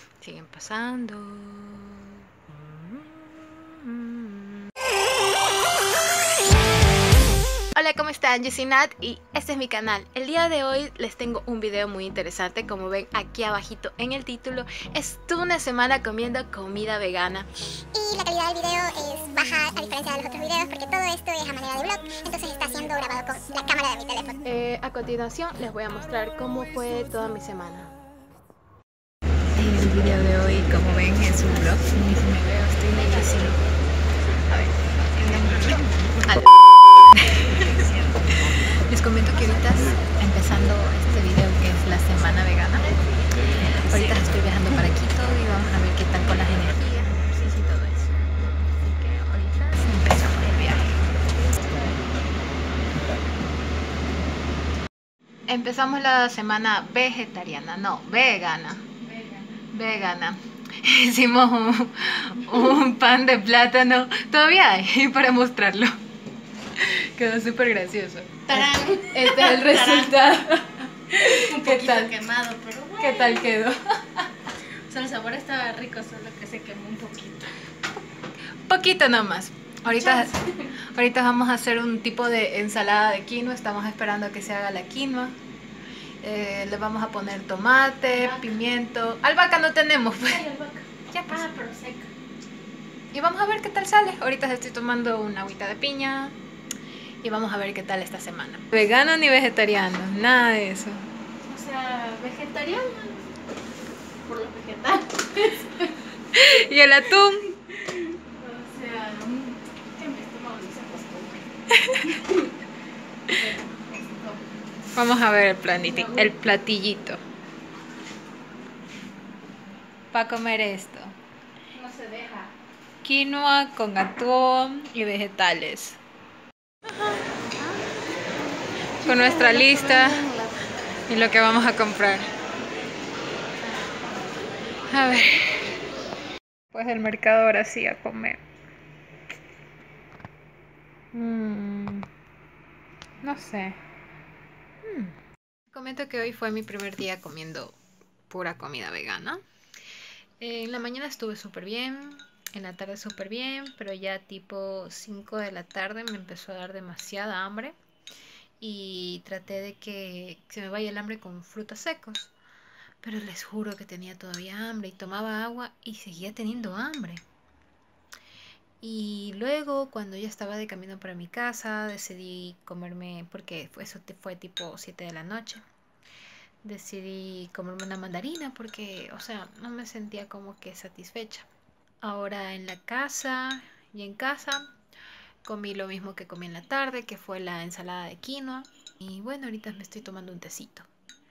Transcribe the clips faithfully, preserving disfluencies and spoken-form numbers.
siguen pasando. Hola, ¿cómo están? Yo soy Nat y este es mi canal. El día de hoy les tengo un video muy interesante. Como ven aquí abajito en el título, es toda una semana comiendo comida vegana. Y la calidad del video es baja a diferencia de los otros videos porque todo esto es a manera de vlog, entonces está siendo grabado con la cámara de mi teléfono. Eh, a continuación les voy a mostrar cómo fue toda mi semana. El video de hoy, como ven, es un vlog. Ni si me veo, estoy bellísimo. A ver, les comento que ahorita empezando este video que es la semana vegana. Ahorita estoy viajando para Quito y vamos a ver qué tal con las energías, ejercicio y todo eso. Así que ahorita empezamos el viaje. Empezamos la semana vegetariana, no, vegana. Vegana. Hicimos un, un pan de plátano. Todavía hay para mostrarlo. Quedó súper gracioso. ¡Tarán! Este es el resultado. Un ¿Qué poquito tal? quemado, pero bueno. ¿Qué tal quedó? O sea, el sabor estaba rico, solo que se quemó un poquito. Poquito nomás. Ahorita, ahorita vamos a hacer un tipo de ensalada de quinoa. Estamos esperando a que se haga la quinoa. Eh, le vamos a poner tomate, Albahaca. pimiento. Albahaca no tenemos, pues. Ay, albahaca. Ya, pues. Ah, pero seca. Y vamos a ver qué tal sale. Ahorita estoy tomando una agüita de piña. Y vamos a ver qué tal esta semana. Vegano ni vegetariano, nada de eso. O sea, vegetariano. Por los vegetales. ¿Y el atún? O sea, que mi estómago no se acostumbre. Vamos a ver el, planiti el platillito. Para comer esto. No se deja. Quinoa con atún y vegetales. Con nuestra lista y lo que vamos a comprar. A ver. Pues el mercado ahora sí a comer. Mm, no sé. Mm. Comento que hoy fue mi primer día comiendo pura comida vegana. Eh, en la mañana estuve súper bien, en la tarde súper bien, pero ya tipo cinco de la tarde me empezó a dar demasiada hambre y traté de que se me vaya el hambre con frutos secos. Pero les juro que tenía todavía hambre y tomaba agua y seguía teniendo hambre. Y luego, cuando ya estaba de camino para mi casa, decidí comerme, porque eso fue tipo siete de la noche. Decidí comerme una mandarina porque, o sea, no me sentía como que satisfecha. Ahora en la casa y en casa comí lo mismo que comí en la tarde, que fue la ensalada de quinoa. Y bueno, ahorita me estoy tomando un tecito.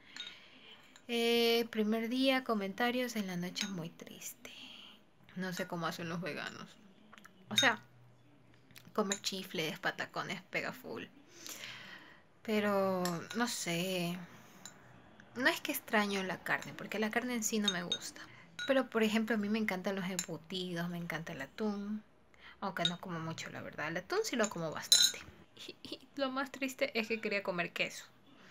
Eh, primer día, comentarios, en la noche muy triste. No sé cómo hacen los veganos. O sea, comer chifles, patacones, pega full. Pero, no sé. No es que extraño la carne, porque la carne en sí no me gusta. Pero, por ejemplo, a mí me encantan los embutidos, me encanta el atún. Aunque no como mucho, la verdad. El atún sí lo como bastante. Y, y lo más triste es que quería comer queso.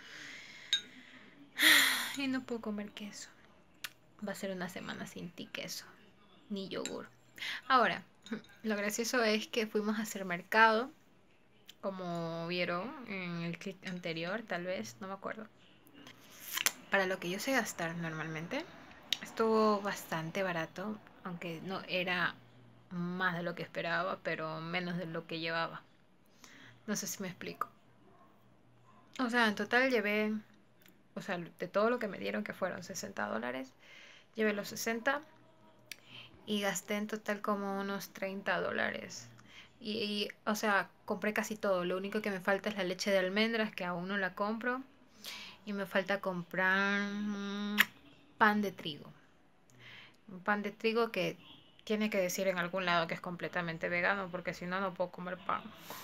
Y no puedo comer queso. Va a ser una semana sin ti queso. Ni yogur. Ahora, lo gracioso es que fuimos a hacer mercado. Como vieron en el clip anterior, tal vez, no me acuerdo. Para lo que yo sé gastar normalmente, estuvo bastante barato, aunque no era más de lo que esperaba, pero menos de lo que llevaba. No sé si me explico. O sea, en total llevé, o sea, de todo lo que me dieron, que fueron sesenta dólares, llevé los sesenta y gasté en total como unos treinta dólares. Y, y, o sea, compré casi todo. Lo único que me falta es la leche de almendras, que aún no la compro. Y me falta comprar mm, pan de trigo. Un pan de trigo que tiene que decir en algún lado que es completamente vegano, porque si no, no puedo comer pan.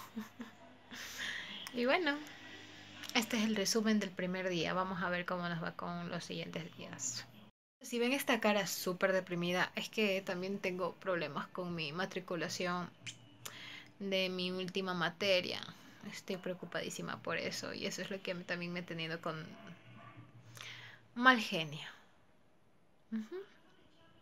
Y bueno, este es el resumen del primer día. Vamos a ver cómo nos va con los siguientes días. Si ven esta cara súper deprimida, es que también tengo problemas con mi matriculación de mi última materia. Estoy preocupadísima por eso y eso es lo que también me ha tenido con mal genio. Uh-huh.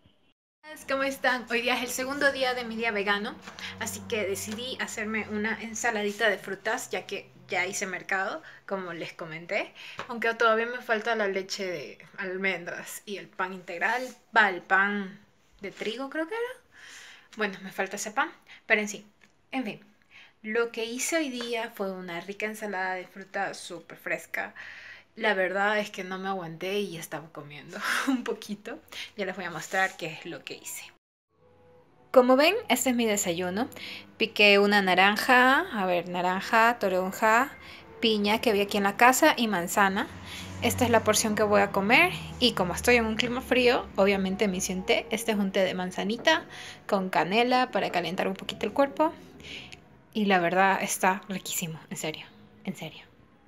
¿Cómo están? Hoy día es el segundo día de mi día vegano, así que decidí hacerme una ensaladita de frutas, ya que ya hice mercado, como les comenté, aunque todavía me falta la leche de almendras y el pan integral, va, el pan de trigo creo que era. Bueno, me falta ese pan, pero en sí, en fin, lo que hice hoy día fue una rica ensalada de fruta súper fresca. La verdad es que no me aguanté y estaba comiendo un poquito. Ya les voy a mostrar qué es lo que hice. Como ven, este es mi desayuno. Piqué una naranja, a ver, naranja, toronja, piña que había aquí en la casa y manzana. Esta es la porción que voy a comer y como estoy en un clima frío, obviamente me hice un té. Este es un té de manzanita con canela para calentar un poquito el cuerpo. Y la verdad está riquísimo, en serio, en serio.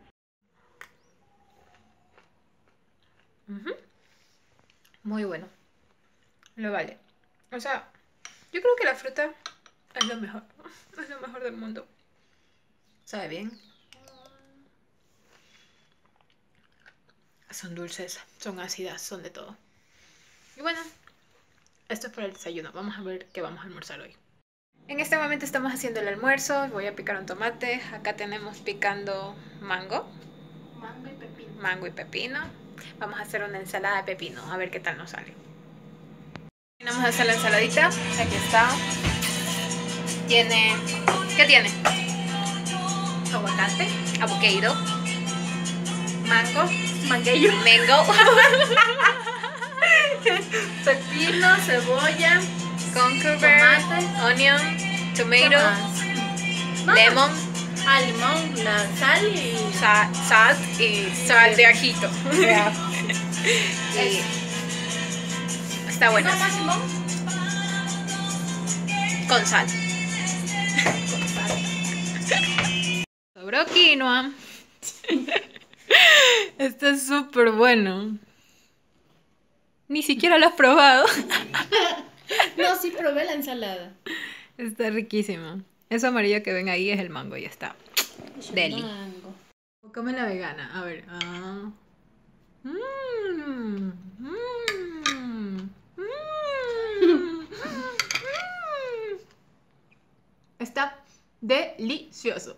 Uh-huh. Muy bueno, lo vale. O sea, yo creo que la fruta es lo mejor, es lo mejor del mundo. Sabe bien. Son dulces, son ácidas, son de todo. Y bueno, esto es para el desayuno. Vamos a ver qué vamos a almorzar hoy. En este momento estamos haciendo el almuerzo. Voy a picar un tomate. Acá tenemos picando mango. Mango y pepino. Mango y pepino. Vamos a hacer una ensalada de pepino. A ver qué tal nos sale. Vamos a hacer la ensaladita. Aquí está. Tiene... ¿Qué tiene? Aguacate. Avocado. Mango. Mangueyo. Mango. Pepino, cebolla. Cucumber. Tomate. Onion. ¿Qué Tomato. más? Lemon. Ah, limón, la sal y... Sa sal y sal de ajito. Yeah. Y está bueno. ¿No más limón? Con sal. Con sal. Sobró quinoa. Está es súper bueno. Ni siquiera lo has probado. No, sí probé la ensalada. Está riquísimo. Eso amarillo que ven ahí es el mango, ya está. Deli. Mango. Come la vegana. A ver. Ah. Mm, mm, mm, mm. Está delicioso.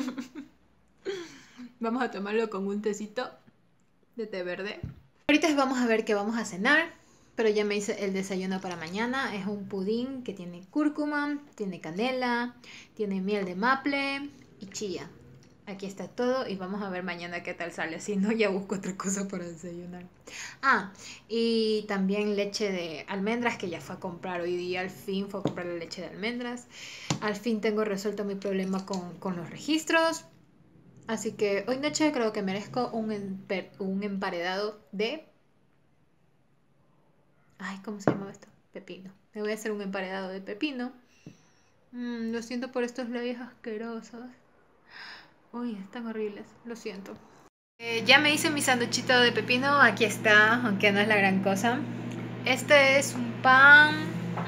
Vamos a tomarlo con un tecito de té verde. Ahorita vamos a ver qué vamos a cenar. Pero ya me hice el desayuno para mañana. Es un pudín que tiene cúrcuma, tiene canela, tiene miel de maple y chía. Aquí está todo y vamos a ver mañana qué tal sale. Si no, ya busco otra cosa para desayunar. Ah, y también leche de almendras que ya fue a comprar hoy día. Al fin fue a comprar la leche de almendras. Al fin tengo resuelto mi problema con, con los registros. Así que hoy noche creo que merezco un, emper, un emparedado de... Ay, ¿cómo se llama esto? Pepino. Me voy a hacer un emparedado de pepino. Mm, lo siento por estos labios asquerosos. Uy, están horribles. Lo siento. Eh, ya me hice mi sanduchito de pepino. Aquí está, aunque no es la gran cosa. Este es un pan...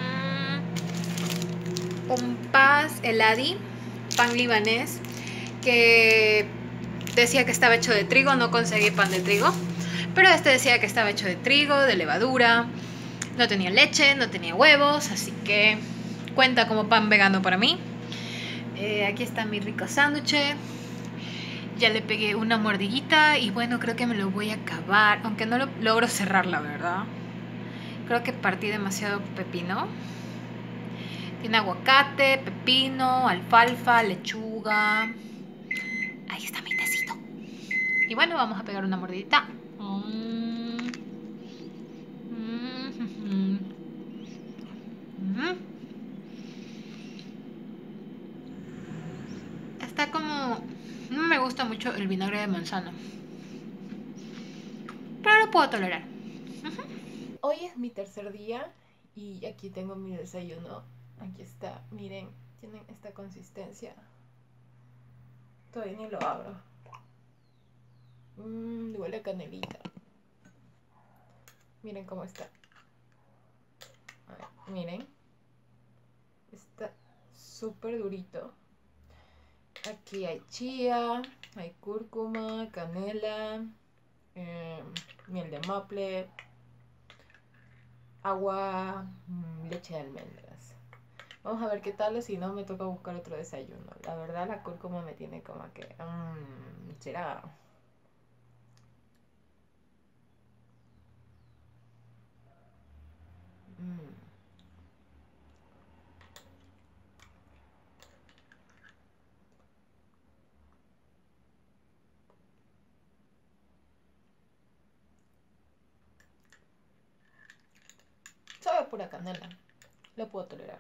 Mmm, un paz eladi. Pan libanés. Que decía que estaba hecho de trigo. No conseguí pan de trigo. Pero este decía que estaba hecho de trigo, de levadura. No tenía leche, no tenía huevos, así que cuenta como pan vegano para mí. Eh, aquí está mi rico sándwich. Ya le pegué una mordiguita y bueno, creo que me lo voy a acabar. Aunque no lo logro cerrar, la verdad. Creo que partí demasiado pepino. Tiene aguacate, pepino, alfalfa, lechuga. Ahí está mi tecito. Y bueno, vamos a pegar una mordidita. Está como... No me gusta mucho el vinagre de manzana, pero lo puedo tolerar. Hoy es mi tercer día y aquí tengo mi desayuno. Aquí está, miren, tienen esta consistencia. Todavía ni lo abro. Mmm, huele a canelita. Miren cómo está. A ver, miren. Está súper durito. Aquí hay chía, hay cúrcuma, canela, eh, miel de maple, agua, leche de almendras. Vamos a ver qué tal, o si no me toca buscar otro desayuno. La verdad la cúrcuma me tiene como que... Mmm, será... Mmm. Sabe pura canela. Lo puedo tolerar.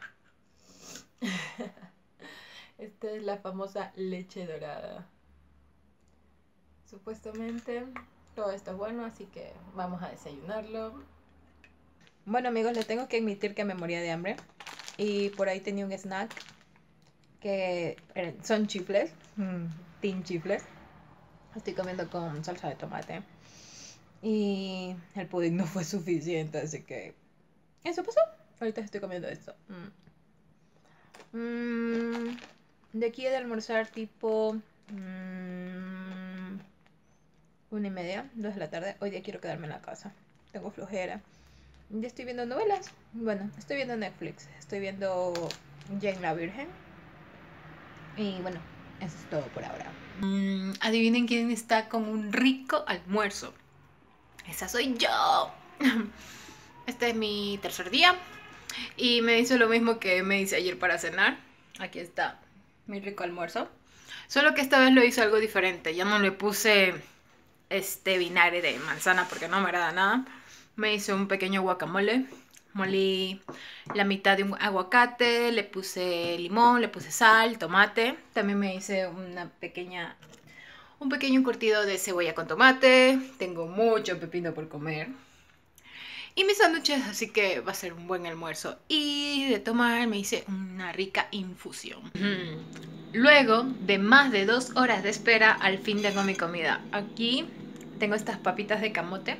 Esta es la famosa leche dorada. Supuestamente todo está bueno, así que vamos a desayunarlo. Bueno amigos, les tengo que admitir que me moría de hambre. Y por ahí tenía un snack que son chifles. Mmm, tin chifles. Estoy comiendo con salsa de tomate. Y el pudín no fue suficiente, así que eso pasó. Ahorita estoy comiendo esto. Mm. Mm, de aquí he de almorzar tipo mm, una y media, dos de la tarde. Hoy día quiero quedarme en la casa. Tengo flojera. Ya estoy viendo novelas. Bueno, estoy viendo Netflix. Estoy viendo Jane la Virgen. Y bueno, eso es todo por ahora. Mm, adivinen quién está con un rico almuerzo. Esa soy yo. Este es mi tercer día y me hizo lo mismo que me hice ayer para cenar. Aquí está mi rico almuerzo. Solo que esta vez lo hice algo diferente. Ya no le puse este vinagre de manzana porque no me agrada nada. Me hice un pequeño guacamole. Molí la mitad de un aguacate, le puse limón, le puse sal, tomate. También me hice una pequeña, un pequeño curtido de cebolla con tomate. Tengo mucho pepino por comer. Y mis sándwiches, así que va a ser un buen almuerzo. Y de tomar me hice una rica infusión. Luego de más de dos horas de espera, al fin tengo mi comida. Aquí tengo estas papitas de camote.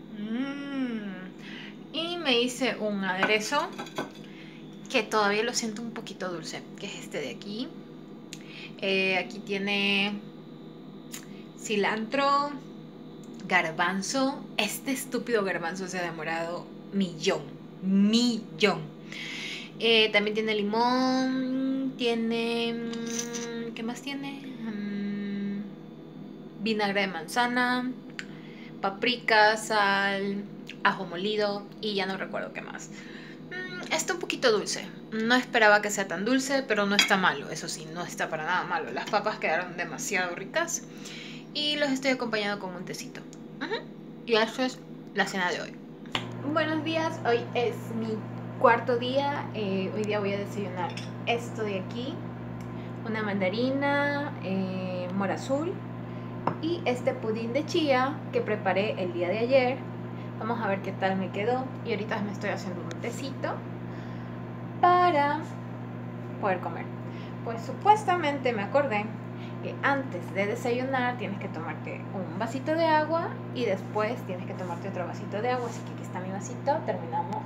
Y me hice un aderezo que todavía lo siento un poquito dulce, que es este de aquí. Eh, aquí tiene cilantro, garbanzo. Este estúpido garbanzo se ha demorado millón, millón. Eh, también tiene limón, tiene... ¿qué más tiene? Um, vinagre de manzana, paprika, sal, ajo molido y ya no recuerdo qué más. Mm, está un poquito dulce. No esperaba que sea tan dulce, pero no está malo. Eso sí, no está para nada malo. Las papas quedaron demasiado ricas y los estoy acompañando con un tecito. Uh-huh. Y eso es la cena de hoy. Buenos días, hoy es mi cuarto día. Eh, hoy día voy a desayunar esto de aquí, una mandarina, eh, mora azul y este pudín de chía que preparé el día de ayer. Vamos a ver qué tal me quedó. Y ahorita me estoy haciendo un tecito para poder comer. Pues supuestamente me acordé que antes de desayunar tienes que tomarte un vasito de agua y después tienes que tomarte otro vasito de agua. Así que aquí está mi vasito, terminamos.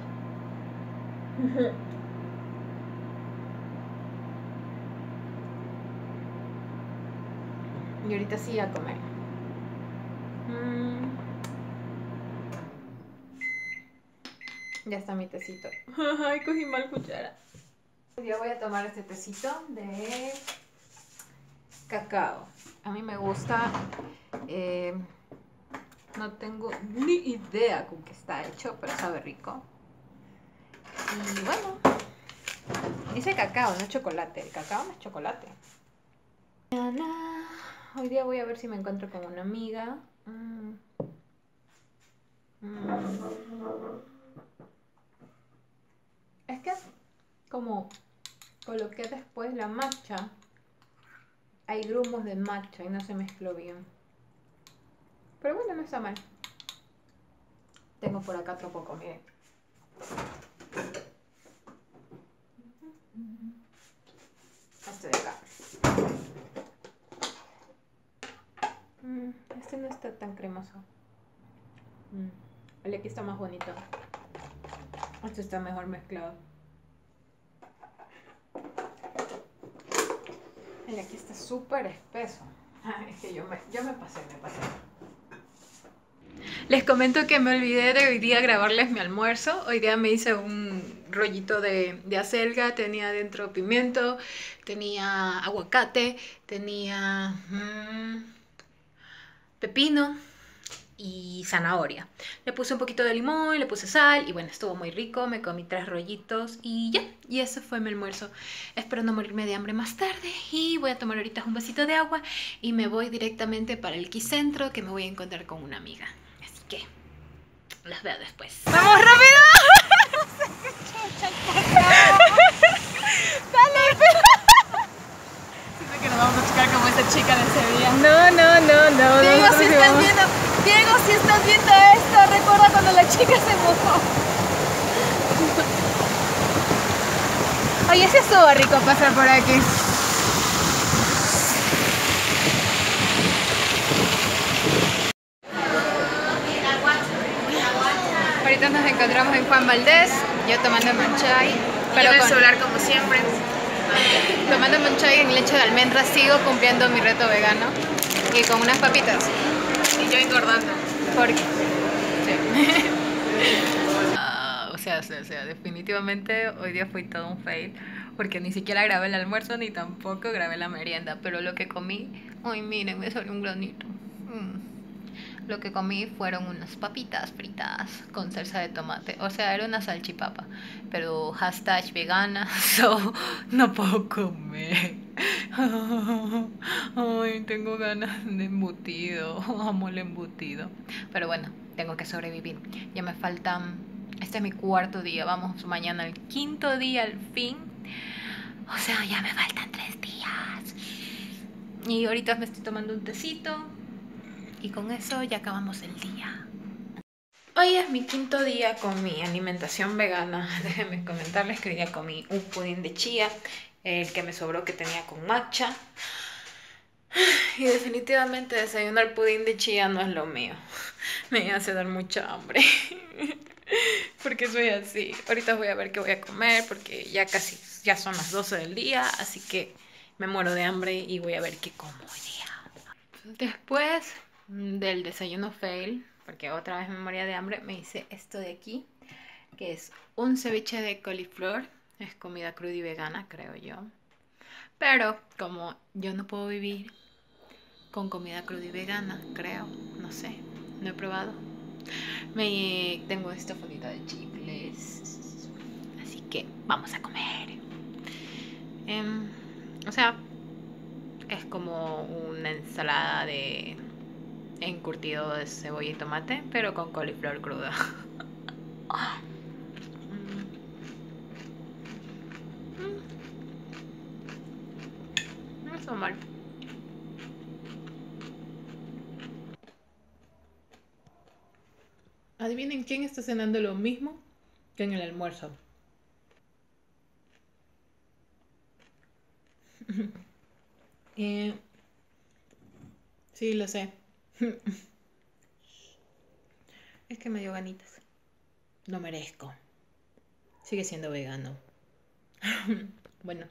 Y ahorita sí a comer. Mm. Ya está mi tecito. Ay, cogí mal cuchara. Yo voy a tomar este tecito de cacao. A mí me gusta. Eh, no tengo ni idea con qué está hecho, pero sabe rico. Y bueno, dice cacao, no chocolate. El cacao no es chocolate. Hoy día voy a ver si me encuentro con una amiga. Mm. Mm. Es que como coloqué después la matcha, hay grumos de matcha y no se mezcló bien. Pero bueno, no está mal. Tengo por acá otro poco, miren. Este de acá. Mm, este no está tan cremoso. Mm, el de aquí está más bonito. Este está mejor mezclado. El de aquí está súper espeso. Ay, es que yo me, yo me pasé, me pasé. Les comento que me olvidé de hoy día grabarles mi almuerzo. Hoy día me hice un rollito de, de acelga, tenía dentro pimiento, tenía aguacate, tenía mmm, pepino y zanahoria. Le puse un poquito de limón, le puse sal y bueno, estuvo muy rico. Me comí tres rollitos y ya, y ese fue mi almuerzo. Espero no morirme de hambre más tarde y voy a tomar ahorita un vasito de agua y me voy directamente para el Quicentro, que me voy a encontrar con una amiga. Así que las veo después. ¡Vamos rápido! Siento que nos vamos a chocar como esa chica de ese día. No, no, no, no. Diego, nosotros si sí estás vamos. viendo, Diego, si estás viendo esto, recuerda cuando la chica se mojó. Oye, sí estuvo rico pasar por aquí. Ahorita nos encontramos en Juan Valdés, yo tomando manchai, pero Yo en el con, celular como siempre. tomando manchai en leche de almendra, sigo cumpliendo mi reto vegano y con unas papitas. Y yo engordando. Porque sí. Ah, o sea, o sea, o sea, definitivamente hoy día fue todo un fail porque ni siquiera grabé el almuerzo ni tampoco grabé la merienda, pero lo que comí, ay miren, me salió un granito. Mm. Lo que comí fueron unas papitas fritas con salsa de tomate, o sea, era una salchipapa, pero hashtag vegana, so no puedo comer. Ay, tengo ganas de embutido, amo el embutido, pero bueno, tengo que sobrevivir. Ya me faltan, este es mi cuarto día, vamos mañana al quinto día al fin, o sea, ya me faltan tres días. Y ahorita me estoy tomando un tecito y con eso ya acabamos el día. Hoy es mi quinto día con mi alimentación vegana. Déjenme comentarles que hoy día comí un pudín de chía, el que me sobró que tenía con matcha. Y definitivamente desayunar pudín de chía no es lo mío. Me hace dar mucha hambre. Porque soy así. Ahorita voy a ver qué voy a comer porque ya casi, ya son las doce del día, así que me muero de hambre y voy a ver qué como hoy día. Después del desayuno fail, porque otra vez me moría de hambre, me hice esto de aquí, que es un ceviche de coliflor. Es comida cruda y vegana, creo yo. Pero como yo no puedo vivir con comida cruda y vegana, creo, no sé, no he probado. Me tengo esta fondita de chicles, así que vamos a comer. Um, o sea, es como una ensalada de encurtido de cebolla y tomate, pero con coliflor cruda. No está mal. Adivinen quién está cenando lo mismo que en el almuerzo. eh, sí, lo sé. Es que me dio ganitas. No merezco. Sigue siendo vegano. Bueno,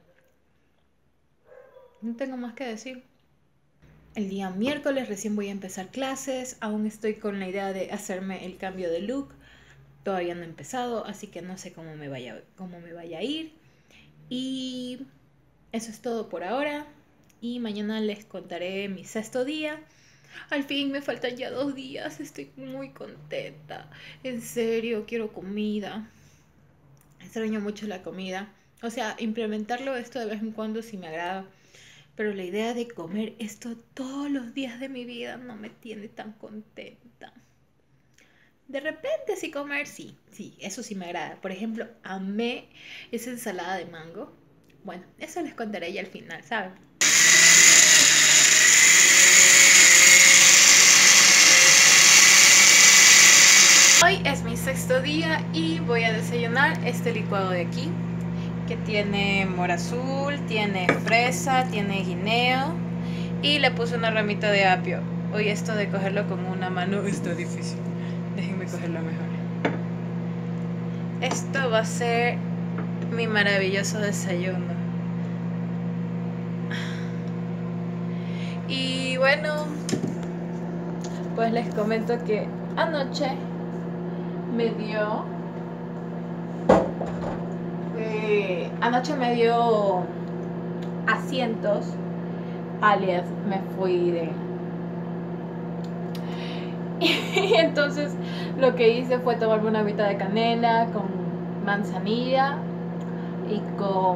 no tengo más que decir. El día miércoles recién voy a empezar clases. Aún estoy con la idea de hacerme el cambio de look. Todavía no he empezado, así que no sé cómo me vaya, cómo me vaya a ir. Y eso es todo por ahora. Y mañana les contaré mi sexto día. Al fin me faltan ya dos días. Estoy muy contenta. En serio, quiero comida. Extraño mucho la comida. O sea, implementarlo esto de vez en cuando sí me agrada. Pero la idea de comer esto todos los días de mi vida no me tiene tan contenta. De repente sí comer, sí, sí, eso sí me agrada. Por ejemplo, amé esa ensalada de mango. Bueno, eso les contaré ya al final, ¿saben? Hoy es mi sexto día y voy a desayunar este licuado de aquí, que tiene mora azul, tiene fresa, tiene guineo y le puse una ramita de apio. Hoy esto de cogerlo con una mano está difícil. Déjenme cogerlo mejor. Esto va a ser mi maravilloso desayuno. Y bueno, pues les comento que anoche me dio... Eh, anoche me dio asientos, alias me fui de... Y entonces lo que hice fue tomarme una agüita de canela con manzanilla y con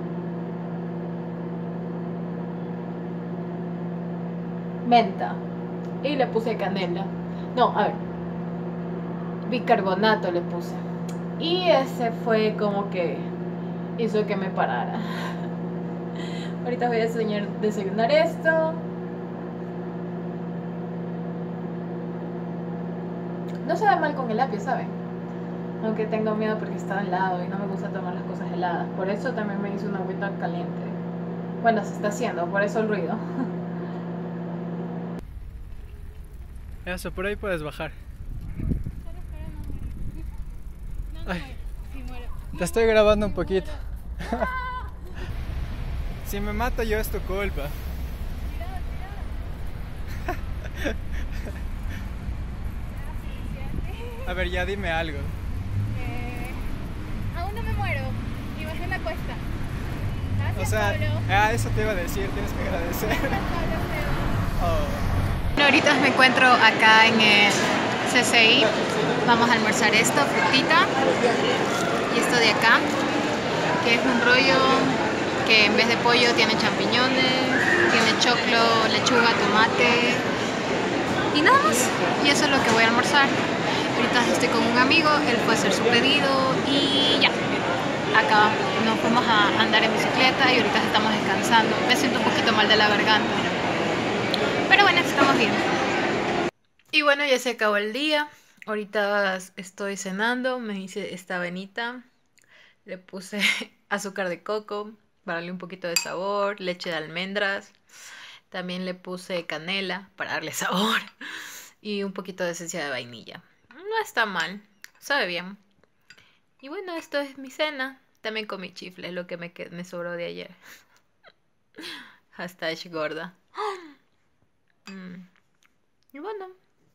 menta y le puse canela, no, a ver, bicarbonato le puse, y ese fue como que hizo que me parara. Ahorita voy a desayunar, desayunar esto. No se ve mal con el lápiz, ¿saben? Aunque tengo miedo porque está helado y no me gusta tomar las cosas heladas. Por eso también me hice una agüita caliente. Bueno, se está haciendo, por eso el ruido. Eso, por ahí puedes bajar. Ay, te estoy grabando un poquito. Si me mato yo es tu culpa. A ver, ya dime algo. Eh, aún no me muero y bajé la cuesta. Gracias, O sea, Pablo. ah, eso te iba a decir, tienes que agradecer. Gracias, Pablo, pero- Oh. Bueno, ahorita me encuentro acá en el C C I. Vamos a almorzar esto, frutita. Y esto de acá, que es un rollo que en vez de pollo tiene champiñones, tiene choclo, lechuga, tomate y nada más. Y eso es lo que voy a almorzar. Ahorita estoy con un amigo, él fue a hacer su pedido y ya. Acá nos fuimos a andar en bicicleta y ahorita estamos descansando. Me siento un poquito mal de la garganta. Pero bueno, estamos bien. Y bueno, ya se acabó el día. Ahorita estoy cenando. Me hice esta avenita. Le puse azúcar de coco para darle un poquito de sabor. Leche de almendras. También le puse canela para darle sabor. Y un poquito de esencia de vainilla. No está mal. Sabe bien. Y bueno, esto es mi cena. También comí chifles, lo que me, qued- me sobró de ayer. Hashtag gorda. Mm. Y bueno.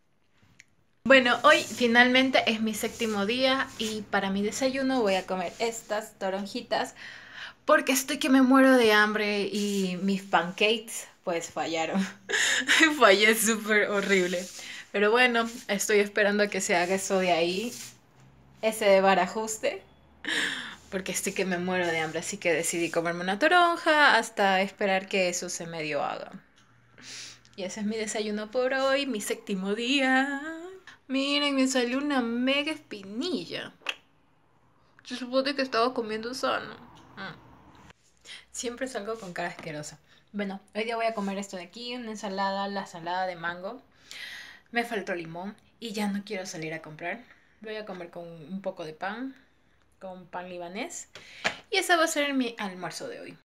Bueno, hoy finalmente es mi séptimo día y para mi desayuno voy a comer estas toronjitas porque estoy que me muero de hambre y mis pancakes pues fallaron. Fallé súper horrible. Pero bueno, estoy esperando a que se haga eso de ahí, ese de barajuste, porque estoy que me muero de hambre, así que decidí comerme una toronja hasta esperar que eso se medio haga. Y ese es mi desayuno por hoy, mi séptimo día. Miren, me salió una mega espinilla. Se supone que estaba comiendo sano. Mm. Siempre salgo con cara asquerosa. Bueno, hoy día voy a comer esto de aquí, una ensalada, la ensalada de mango. Me faltó limón y ya no quiero salir a comprar. Voy a comer con un poco de pan, con pan libanés. Y ese va a ser mi almuerzo de hoy.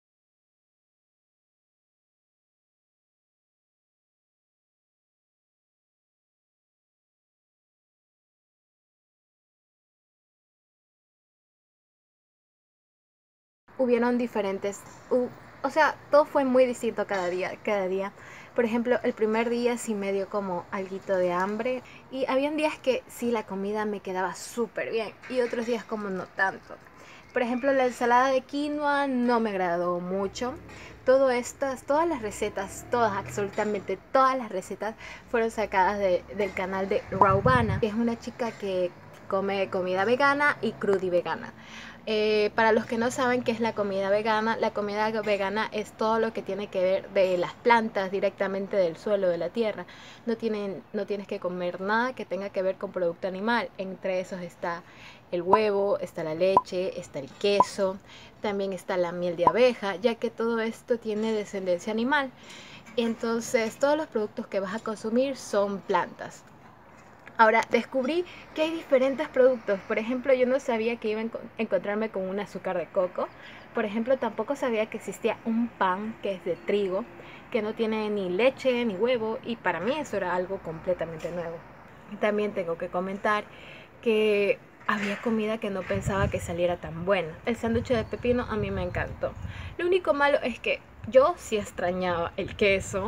Hubieron diferentes, hu- o sea, todo fue muy distinto cada día, cada día. Por ejemplo, el primer día sí me dio como alguito de hambre y habían días que sí la comida me quedaba súper bien y otros días como no tanto. Por ejemplo, la ensalada de quinoa no me agradó mucho. Todo estas, todas las recetas, todas, absolutamente todas las recetas fueron sacadas de- del canal de Raubana, que es una chica que come comida vegana y crudi vegana. Eh, para los que no saben qué es la comida vegana, la comida vegana es todo lo que tiene que ver de las plantas directamente del suelo, de la tierra. No, tienen, no tienes que comer nada que tenga que ver con producto animal. Entre esos está el huevo, está la leche, está el queso, también está la miel de abeja, ya que todo esto tiene descendencia animal. Entonces, todos los productos que vas a consumir son plantas. Ahora, descubrí que hay diferentes productos. Por ejemplo, yo no sabía que iba a enco- encontrarme con un azúcar de coco. Por ejemplo, tampoco sabía que existía un pan que es de trigo, que no tiene ni leche ni huevo, y para mí eso era algo completamente nuevo. Y también tengo que comentar que había comida que no pensaba que saliera tan buena. El sándwich de pepino a mí me encantó. Lo único malo es que yo sí extrañaba el queso.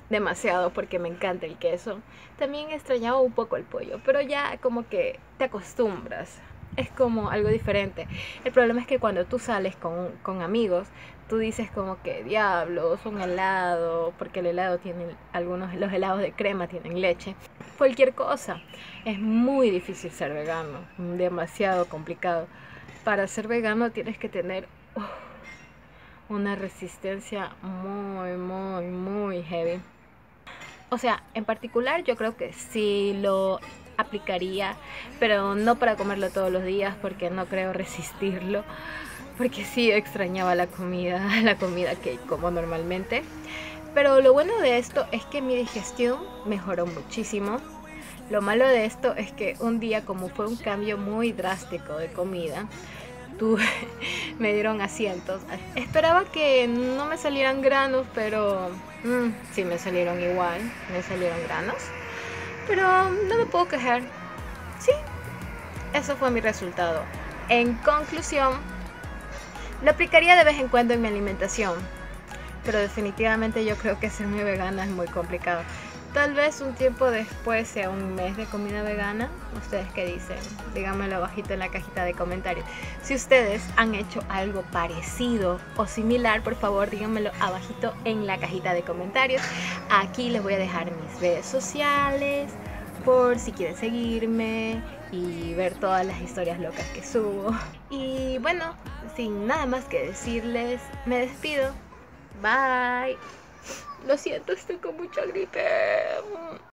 demasiado porque me encanta el queso. También extrañaba un poco el pollo, pero ya como que te acostumbras. Es como algo diferente. El problema es que cuando tú sales con, con amigos, tú dices como que diablos, un helado, porque el helado tiene, algunos los helados de crema tienen leche. Cualquier cosa. Es muy difícil ser vegano, demasiado complicado. Para ser vegano tienes que tener uh, una resistencia muy, muy, muy heavy. O sea, en particular yo creo que sí lo aplicaría, pero no para comerlo todos los días porque no creo resistirlo, porque sí extrañaba la comida, la comida que como normalmente. Pero lo bueno de esto es que mi digestión mejoró muchísimo. Lo malo de esto es que un día, como fue un cambio muy drástico de comida, tuve, me dieron asientos. Esperaba que no me salieran granos, pero mmm, sí me salieron igual, me salieron granos. Pero no me puedo quejar. Sí, eso fue mi resultado. En conclusión, lo aplicaría de vez en cuando en mi alimentación, pero definitivamente yo creo que ser muy vegana es muy complicado. Tal vez un tiempo después sea un mes de comida vegana. ¿Ustedes qué dicen? Díganmelo abajito en la cajita de comentarios. Si ustedes han hecho algo parecido o similar, por favor díganmelo abajito en la cajita de comentarios. Aquí les voy a dejar mis redes sociales por si quieren seguirme y ver todas las historias locas que subo. Y bueno, sin nada más que decirles, me despido. Bye. Lo siento, estoy con mucha gripe.